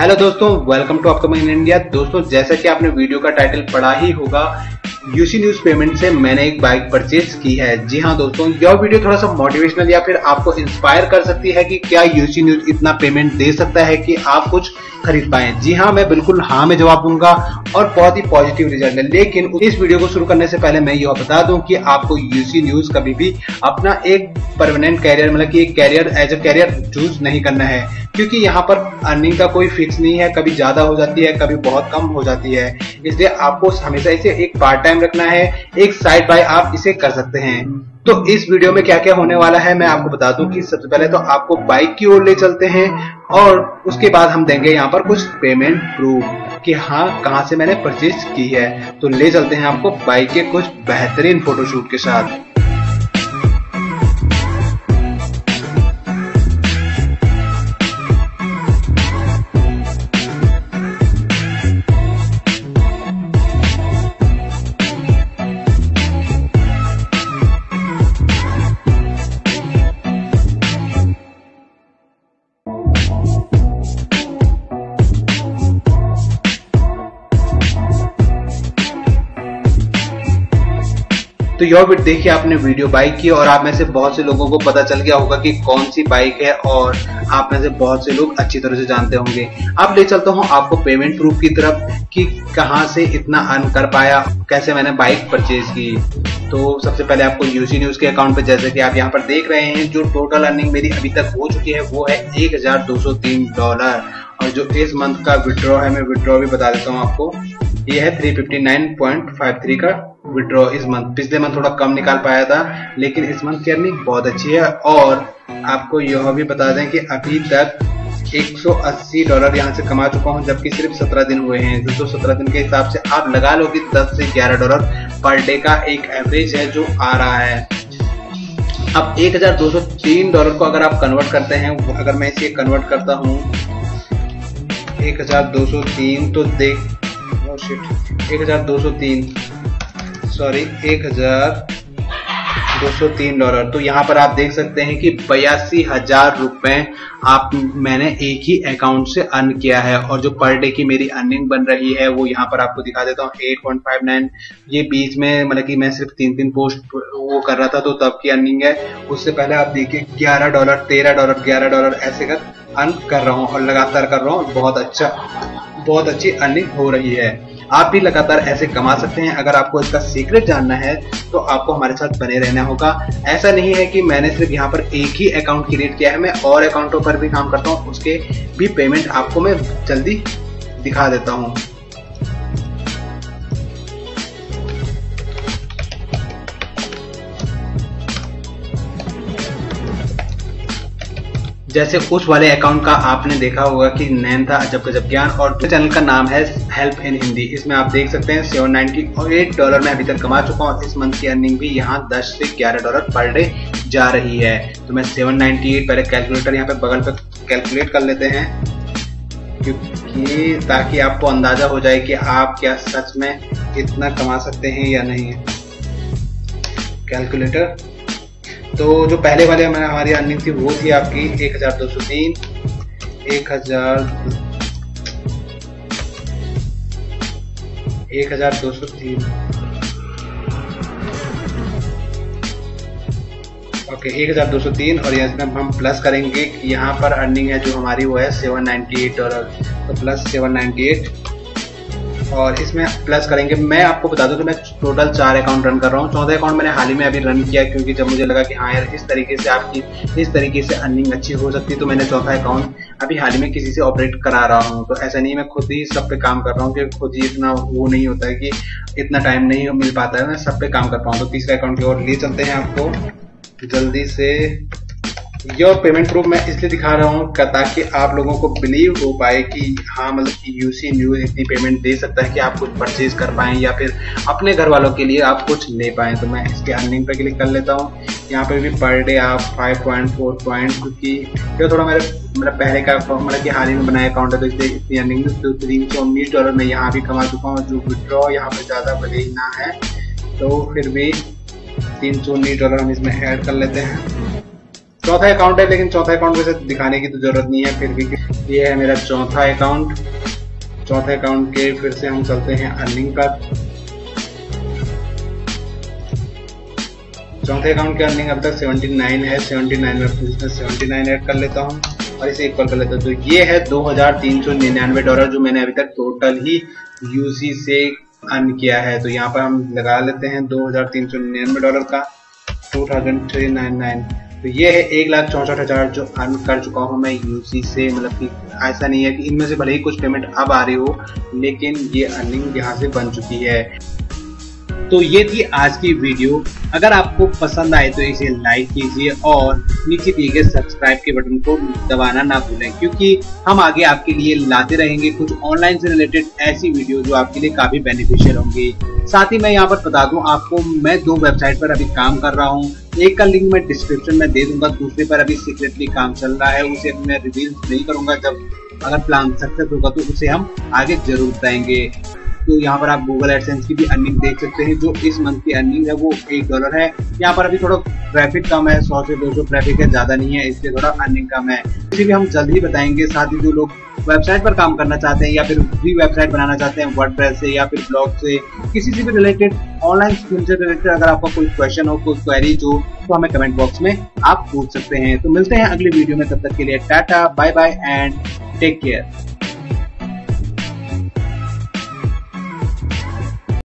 Hello दोस्तों, welcome to upcoming in India. दोस्तों, जैसा कि आपने वीडियो का टाइटल पढ़ा ही होगा, यूसी न्यूज पेमेंट से मैंने एक बाइक परचेज की है। जी हाँ दोस्तों, यह वीडियो थोड़ा सा मोटिवेशनल या फिर आपको इंस्पायर कर सकती है कि क्या यूसी न्यूज इतना पेमेंट दे सकता है कि आप कुछ खरीद पाए। जी हाँ, मैं बिल्कुल हाँ में जवाब दूंगा और बहुत ही पॉजिटिव रिजल्ट है। लेकिन इस वीडियो को शुरू करने से पहले मैं यह बता दूं कि आपको यूसी न्यूज कभी भी अपना एक परमानेंट कैरियर मतलब कि एक career as a career choose नहीं करना है, क्योंकि यहाँ पर अर्निंग का कोई फिक्स नहीं है। कभी ज्यादा हो जाती है, कभी बहुत कम हो जाती है। इसलिए आपको हमेशा इसे एक पार्ट टाइम रखना है, एक साइड बाय आप इसे कर सकते हैं। तो इस वीडियो में क्या क्या होने वाला है मैं आपको बता दूं कि सबसे पहले तो आपको बाइक की ओर ले चलते हैं और उसके बाद हम देंगे यहाँ पर कुछ पेमेंट प्रूफ कि हाँ कहाँ से मैंने परचेज की है। तो ले चलते हैं आपको बाइक के कुछ बेहतरीन फोटोशूट के साथ। तो यह देखिए आपने वीडियो बाइक की और आप में से बहुत से लोगों को पता चल गया होगा कि कौन सी बाइक है और आप में से बहुत से लोग अच्छी तरह से जानते होंगे। अब ले चलता हूं आपको पेमेंट प्रूफ की तरफ कि कहां से इतना अर्न कर पाया, कैसे मैंने बाइक परचेज की। तो सबसे पहले आपको यूसी न्यूज के अकाउंट पे, जैसे कि आप यहाँ पर देख रहे हैं, जो टोटल अर्निंग मेरी अभी तक हो चुकी है वो है $1203। और जो इस मंथ का विड्रॉ है, मैं विड्रॉ भी बता देता हूँ आपको, ये है 359.53 का विड्रॉ इस मंथ। पिछले मंथ थोड़ा कम निकाल पाया था, लेकिन इस मंथ की अर्निंग बहुत अच्छी है। और आपको यह भी बता दें कि अभी तक $180 यहाँ से कमा चुका हूँ, जबकि सिर्फ 17 दिन हुए हैं। तो 17 दिन के हिसाब से आप लगा लो कि $10 से $11 पर डे का एक एवरेज है जो आ रहा है। अब $1203 को अगर आप कन्वर्ट करते हैं, अगर मैं इसे कन्वर्ट करता हूँ 1203 तो देख $1203 तो यहाँ पर आप देख सकते हैं कि 82,000 रुपए मैंने एक ही अकाउंट से अर्न किया है। और जो पर डे की मेरी अर्निंग बन रही है वो यहाँ पर आपको दिखा देता हूँ 8.59। ये बीच में मतलब कि मैं सिर्फ 3 पोस्ट वो कर रहा था तो तब की अर्निंग है। उससे पहले आप देखिए $11, $13, $11 ऐसे कर अर्न कर रहा हूँ और लगातार कर रहा हूँ। बहुत अच्छी अर्निंग हो रही है। आप भी लगातार ऐसे कमा सकते हैं। अगर आपको इसका सीक्रेट जानना है तो आपको हमारे साथ बने रहना होगा। ऐसा नहीं है कि मैंने सिर्फ यहाँ पर एक ही अकाउंट क्रिएट किया है, मैं और अकाउंटों पर भी काम करता हूँ, उसके भी पेमेंट आपको मैं जल्दी दिखा देता हूँ। जैसे उस वाले अकाउंट का आपने देखा होगा कि नेम था अजब गजब ज्ञान, और चैनल का नाम है हेल्प इन हिंदी। इसमें आप देख सकते हैं $798 में अभी तक कमा चुका हूँ। इस मंथ की अर्निंग भी यहाँ $10 से $11 पर डे जा रही है। तो मैं 798 पहले कैलकुलेटर यहाँ पे बगल पे कैलकुलेट कर लेते हैं, क्योंकि ताकि आपको अंदाजा हो जाए कि आप क्या सच में इतना कमा सकते हैं या नहीं। कैलकुलेटर तो जो पहले वाले हमारी अर्निंग थी वो थी आपकी 1203 ओके 1203। और इसमें हम प्लस करेंगे कि यहाँ पर अर्निंग है जो हमारी वो है $798। तो प्लस 798 और इसमें प्लस करेंगे। मैं आपको बता दूं कि मैं टोटल 4 अकाउंट रन कर रहा हूँ। 14 अकाउंट मैंने हाल ही में अभी रन किया, क्योंकि जब मुझे लगा कि हाँ यार इस तरीके से अर्निंग अच्छी हो सकती है, तो मैंने चौथा अकाउंट अभी हाल ही में किसी से ऑपरेट करा रहा हूँ। तो ऐसा नहीं मैं खुद ही सब पे काम कर रहा हूँ, कि खुद ही इतना वो नहीं होता है कि इतना टाइम नहीं मिल पाता है, मैं सब पे काम कर पाऊँ। तो तीसरे अकाउंट की ओर ले चलते हैं आपको जल्दी से। यह पेमेंट प्रूफ मैं इसलिए दिखा रहा हूँ ताकि आप लोगों को बिलीव हो पाए कि हाँ मतलब कि यूसी न्यूज इतनी पेमेंट दे सकता है कि आप कुछ परचेज कर पाएं या फिर अपने घर वालों के लिए आप कुछ ले पाएं। तो मैं इसके अर्निंग पे क्लिक कर लेता हूँ। यहाँ पे भी पर डे आप 5.4 पॉइंट, क्योंकि ये थोड़ा मेरा पहले का मतलब कि हाल ही में बनाया अकाउंट है, तो इसलिए इतनी अर्निंग $319 मैं यहाँ भी कमा चुका हूँ। जो विड्रॉ यहाँ पे ज़्यादा भले ही ना है, तो फिर भी $319 हम इसमें ऐड कर लेते हैं। चौथा अकाउंट है, लेकिन चौथा अकाउंट वैसे दिखाने की तो जरूरत नहीं है, फिर भी ये है मेरा चौथा अकाउंट। चौथे अकाउंट के फिर से हम चलते हैं अर्निंग पर। चौथे अकाउंट की अर्निंग अब तक 79 है। 79 में 79 ऐड कर लेता हूँ और इसे इक्वल कर लेता हूँ। तो ये है $2399 जो मैंने अभी तक टोटल ही यूसी से अर्न किया है। तो यहाँ पर हम लगा लेते हैं $2399 का 2399। तो ये है 1,64,000 जो अर्न कर चुका हूँ मैं यूसी से। मतलब कि ऐसा नहीं है कि इनमें से भले ही कुछ पेमेंट अब आ रही हो, लेकिन ये अर्निंग यहाँ से बन चुकी है। तो ये थी आज की वीडियो। अगर आपको पसंद आए तो इसे लाइक कीजिए और नीचे दिए गए सब्सक्राइब के बटन को दबाना ना भूलें, क्योंकि हम आगे आपके लिए लाते रहेंगे कुछ ऑनलाइन से रिलेटेड ऐसी वीडियो जो आपके लिए काफी बेनिफिशियल होंगी। साथ ही मैं यहाँ पर बता दूं आपको, मैं 2 वेबसाइट पर अभी काम कर रहा हूँ। एक का लिंक मैं डिस्क्रिप्शन में दे दूंगा, दूसरे पर अभी सीक्रेटली काम चल रहा है, उसे मैं रिवील नहीं करूंगा। जब अगर प्लान सक्सेस होगा तो उसे हम आगे जरूर बताएंगे। तो यहाँ पर आप गूगल एडसेंस की भी अर्निंग देख सकते हैं। जो इस मंथ की अर्निंग है वो $1 है। यहाँ पर अभी थोड़ा ट्रैफिक कम है, 100 से 200 ट्रैफिक है, ज्यादा नहीं है, इसलिए थोड़ा अर्निंग कम है। इसी भी हम जल्द ही बताएंगे। साथ ही जो लोग वेबसाइट पर काम करना चाहते हैं या फिर फ्री वेबसाइट बनाना चाहते हैं वर्डप्रेस से या फिर ब्लॉग से, किसी से भी रिलेटेड ऑनलाइन स्किल से रिलेटेड अगर आपका कोई क्वेश्चन हो, कोई क्वेरी हो, तो हमें कमेंट बॉक्स में आप पूछ सकते हैं। तो मिलते हैं अगली वीडियो में, तब तक के लिए tata, bye bye and take care.